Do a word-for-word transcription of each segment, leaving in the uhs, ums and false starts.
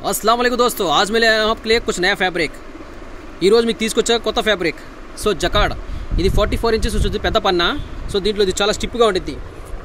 अस्सलाम वालेकुम दोस्तों, आज मैं ले आया हूं आपके लिए कुछ नया ఫ్యాబ్రిక్. ఈ రోజు మీకు తీసుకొచ్చా కొత్త ఫ్యాబ్రిక్. సో జకార్డ్ ఇది ఫార్టీ ఫోర్ ఇంచెస్ ఉంటుంది, పెద్ద పన్నా. సో దీంట్లో ఇది చాలా స్టిప్గా ఉంటుంది,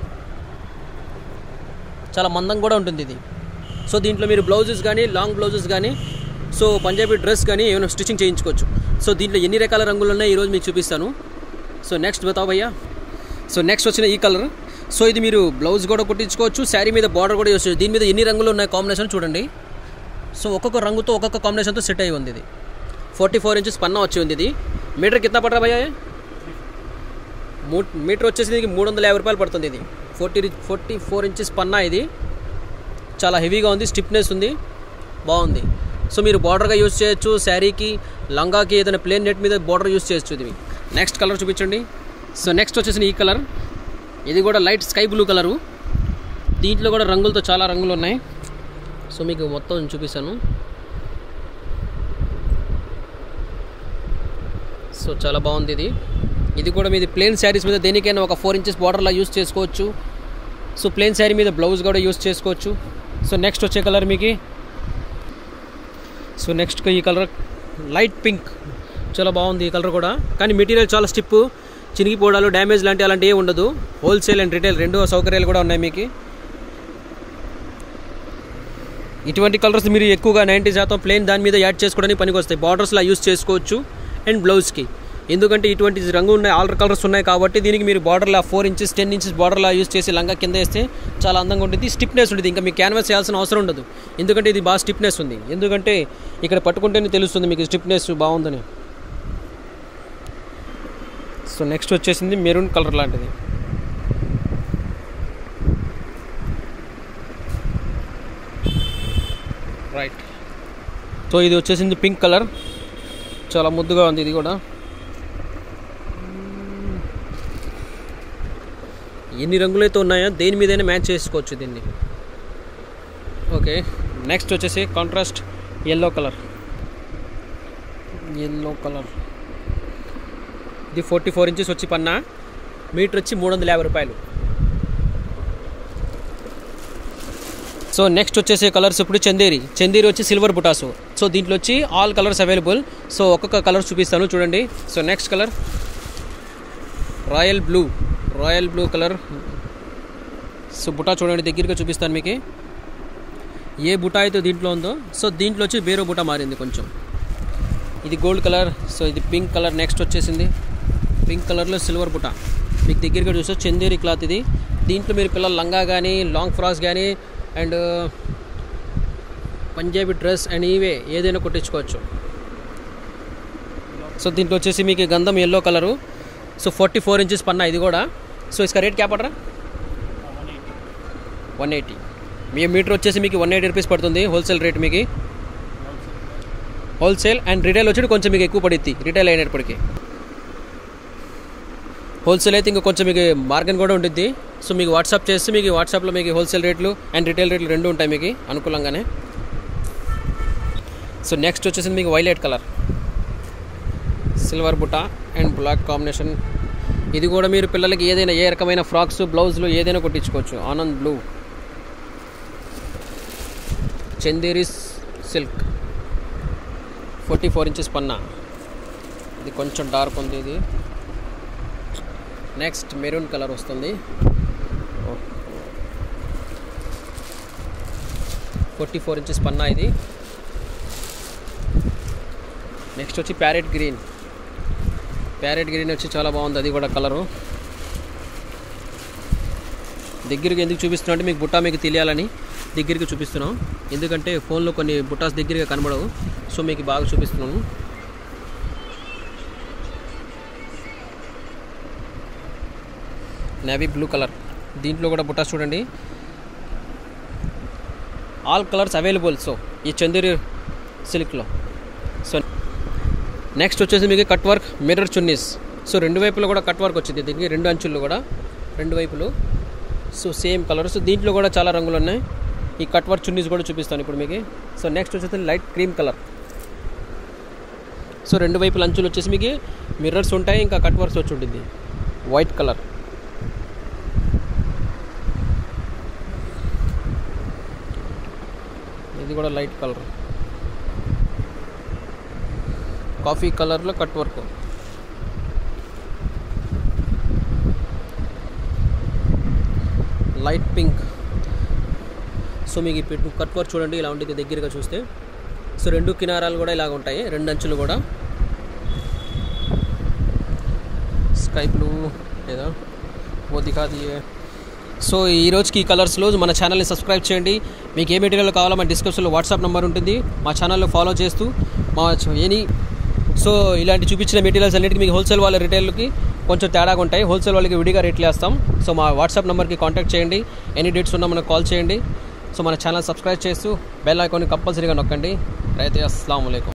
చాలా మందంగా కూడా ఉంటుంది ఇది. సో దీంట్లో మీరు బ్లౌజెస్ కానీ లాంగ్ బ్లౌజెస్ కానీ సో పంజాబీ డ్రెస్ కానీ ఏమైనా స్టిచ్చింగ్ చేయించుకోవచ్చు. సో దీంట్లో ఎన్ని రకాల రంగులు ఉన్నాయి ఈరోజు మీకు చూపిస్తాను. సో నెక్స్ట్ బతావు భయ్యా. సో నెక్స్ట్ వచ్చిన ఈ కలర్. సో ఇది మీరు బ్లౌజ్ కూడా కుట్టించుకోవచ్చు, శారీ మీద బార్డర్ కూడా యూస్ చేయొచ్చు. దీని మీద ఎన్ని రంగులు ఉన్నాయి కాంబినేషన్ చూడండి. సో ఒక్కొక్క రంగుతో ఒక్కొక్క కాంబినేషన్తో సెట్ అయ్యి ఉంది. ఇది ఫార్టీ ఫోర్ ఇంచెస్ పన్నా వచ్చి ఉంది. ఇది మీటర్ కిतना పడరా భయ్యా? మీటర్ వచ్చేసి దీనికి మూడు వందల యాభై రూపాయలు పడుతుంది. ఇది ఫార్టీ ఫార్టీ ఫోర్ ఇంచెస్ పన్నా. ఇది చాలా హెవీగా ఉంది, స్టిఫ్నెస్ ఉంది, బాగుంది. సో మీరు బార్డర్గా యూజ్ చేయొచ్చు, శారీకి లంగాకి ఏదైనా ప్లేన్ నెట్ మీద బార్డర్ యూజ్ చేయొచ్చు. ఇది నెక్స్ట్ కలర్ చూపించండి. సో నెక్స్ట్ వచ్చేసి ఈ కలర్. ఇది కూడా లైట్ స్కై బ్లూ కలరు. దీంట్లో కూడా రంగులతో చాలా రంగులు ఉన్నాయి. సో మీకు మొత్తం చూపిస్తాను. సో చాలా బాగుంది. ఇది ఇది కూడా మీది ప్లెయిన్ శారీస్ మీద దేనికైనా ఒక ఫోర్ ఇంచెస్ బార్డర్లా యూజ్ చేసుకోవచ్చు. సో ప్లెయిన్ శారీ మీద బ్లౌజ్ కూడా యూజ్ చేసుకోవచ్చు. సో నెక్స్ట్ వచ్చే కలర్ మీకు. సో నెక్స్ట్ ఈ కలర్ లైట్ పింక్, చాలా బాగుంది ఈ కలర్ కూడా. కానీ మెటీరియల్ చాలా స్టిప్, చినిగిపోవడాలు డ్యామేజ్ లాంటి అలాంటివి ఏమి ఉండదు. హోల్సేల్ అండ్ రిటైల్ రెండు సౌకర్యాలు కూడా ఉన్నాయి మీకు. ఇటువంటి కలర్స్ మీరు ఎక్కువగా నైంటీ శాతం ప్లెయిన్ దాని మీద యాడ్ చేసుకోవడానికి పనికి వస్తాయి. బార్డర్స్లా యూజ్ చేసుకోవచ్చు అండ్ బ్లౌజ్కి. ఎందుకంటే ఇటువంటి రంగు ఉన్నాయి, ఆల్ కలర్స్ ఉన్నాయి కాబట్టి దీనికి మీరు బార్డర్లా ఫోర్ ఇంచెస్ టెన్ ఇంచెస్ బార్డర్లా యూజ్ చేసి లంగా కింద వేస్తే చాలా అందంగా ఉంటుంది. స్టిఫ్నెస్ ఉంటుంది, ఇంకా మీకు క్యాన్వాస్ చేయాల్సిన అవసరం ఉండదు. ఎందుకంటే ఇది బాగా స్టిఫ్నెస్ ఉంది. ఎందుకంటే ఇక్కడ పట్టుకుంటేనే తెలుస్తుంది మీకు స్టిఫ్నెస్ బాగుందని. సో నెక్స్ట్ వచ్చేసింది మెరూన్ కలర్ లాంటిది. రైట్. సో ఇది వచ్చేసింది పింక్ కలర్, చాలా ముద్దుగా ఉంది. ఇది కూడా ఎన్ని రంగులైతే ఉన్నాయో దేని మీదైనా మ్యాచ్ చేసుకోవచ్చు దీన్ని. ఓకే, నెక్స్ట్ వచ్చేసి contrast yellow colour. Yellow colour ఇది ఫార్టీ ఫోర్ ఇంచెస్ వచ్చి పన్నా, మీటర్ వచ్చి మూడు వందల యాభై రూపాయలు. సో నెక్స్ట్ వచ్చేసే కలర్స్ ఇప్పుడు చందేరి. చందేరి వచ్చి సిల్వర్ బుటాసు. సో దీంట్లో వచ్చి ఆల్ కలర్స్ అవైలబుల్. సో ఒక్కొక్క కలర్ చూపిస్తాను చూడండి. So next colour royal blue. Royal blue colour. So బుటా చూడండి, దగ్గరగా చూపిస్తాను మీకు. ఏ బుటా అయితే దీంట్లో ఉందో సో దీంట్లో వచ్చి వేరే బుటా మారింది కొంచెం. ఇది గోల్డ్ కలర్. సో ఇది పింక్ కలర్. నెక్స్ట్ వచ్చేసింది పింక్ కలర్లో సిల్వర్ బుటా. మీకు దగ్గరగా చూస్తే చందేరి క్లాత్ ఇది. దీంట్లో మీరు పిల్లల లంగా కానీ లాంగ్ ఫ్రాక్స్ కానీ అండ్ పంజాబీ డ్రెస్ అండ్ ఇవే ఏదైనా కుట్టించుకోవచ్చు. సో దీంట్లో వచ్చేసి మీకు గంధం yellow colour. So forty four inches పన్నా ఇది కూడా. సో ఇసుక రేట్ క్యా పడరా? One eighty. మీ మీటర్ వచ్చేసి మీకు వన్ ఎయిటీ రూపీస్ పడుతుంది హోల్సేల్ రేట్ మీకు. హోల్సేల్ అండ్ రిటైల్ వచ్చి కొంచెం మీకు ఎక్కువ పడుద్ది రిటైల్ అయినప్పటికీ. హోల్సేల్ అయితే ఇంకా కొంచెం మీకు మార్గన్ కూడా ఉంటుంది. సో మీకు వాట్సాప్ చేస్తే మీకు వాట్సాప్లో మీకు హోల్సేల్ రేట్లు అండ్ రిటైల్ రేట్లు రెండు ఉంటాయి మీకు అనుకూలంగానే. సో నెక్స్ట్ వచ్చేసి మీకు వైలెట్ కలర్, సిల్వర్ బుటా అండ్ బ్లాక్ కాంబినేషన్. ఇది కూడా మీరు పిల్లలకి ఏదైనా ఏ రకమైన ఫ్రాక్స్ బ్లౌజులు ఏదైనా కుట్టించుకోవచ్చు. ఆనంద్ blue. Chanderi silk forty four inches పన్నా. ఇది కొంచెం డార్క్ ఉంది. ఇది నెక్స్ట్ మెరూన్ కలర్ వస్తుంది. ఫార్టీ ఫోర్ ఇంచెస్ పన్నా ఇది. నెక్స్ట్ వచ్చి ప్యారెట్ గ్రీన్. ప్యారెట్ గ్రీన్ వచ్చి చాలా బాగుంది అది కూడా కలరు. దగ్గరికి ఎందుకు చూపిస్తున్నా అంటే మీకు బుట్టా మీకు తెలియాలని దగ్గరికి చూపిస్తున్నాం. ఎందుకంటే ఫోన్లో కొన్ని బుట్టాస్ దగ్గరగా కనబడవు. సో మీకు బాగా చూపిస్తున్నాను. Navy blue colour. దీంట్లో కూడా బుట్టాస్ చూడండి, ఆల్ కలర్స్ అవైలబుల్. సో ఈ చందేరి సిల్క్లో. సో నెక్స్ట్ వచ్చేసి మీకు కట్ వర్క్ మిర్రర్ చున్నీస్. సో రెండు వైపులో కూడా కట్ వర్క్ వచ్చింది దీనికి, రెండు అంచుల్లో కూడా రెండు వైపులు. So same colours. దీంట్లో కూడా చాలా రంగులు ఉన్నాయి. ఈ కట్ వర్క్ చున్నీస్ కూడా చూపిస్తాను ఇప్పుడు మీకు. సో నెక్స్ట్ వచ్చేసి లైట్ క్రీమ్ కలర్. సో రెండు వైపుల అంచులు వచ్చేసి మీకు మిర్రర్స్ ఉంటాయి, ఇంకా కట్ వర్క్స్ వచ్చి ఉంటుంది. White colour. ఇది కూడా లైట్ కలర్, కాఫీ కలర్లో cut work. Light pink. So మీకు ఇప్పుడు కట్ వర్క్ చూడండి ఇలా ఉంటుంది దగ్గరగా చూస్తే. సో రెండు కినారాలు కూడా ఇలాగ ఉంటాయి, రెండు అంచులు కూడా. స్కై బ్లూ లేదా वो दिखा दिए. సో ఈ రోజుకి ఈ కలర్స్లో మన ఛానల్ని సబ్స్క్రైబ్ చేయండి. మీకు ఏ మెటీరియల్ కావాలో మన డిస్క్రిప్షన్లో వాట్సాప్ నెంబర్ ఉంటుంది. మా ఛానల్లో ఫాలో చేస్తూ మా ఎనీ సో ఇలాంటి చూపించిన మెటీరియల్స్ అన్నిటికీ మీకు హోల్సేల్ వాళ్ళ రిటైల్కి కొంచెం తేడాగా ఉంటాయి. హోల్సేల్ వాళ్ళకి విడిగా రేట్లు వేస్తాం. సో మా వాట్సాప్ నెంబర్కి కాంటాక్ట్ చేయండి. ఎనీ డేట్స్ ఉన్నా మనకు కాల్ చేయండి. సో మన ఛానల్ సబ్స్క్రైబ్ చేస్తూ బెల్ ఐకాన్ని కంపల్సరీగా నొక్కండి. అయితే అస్సలాము అలైకుం.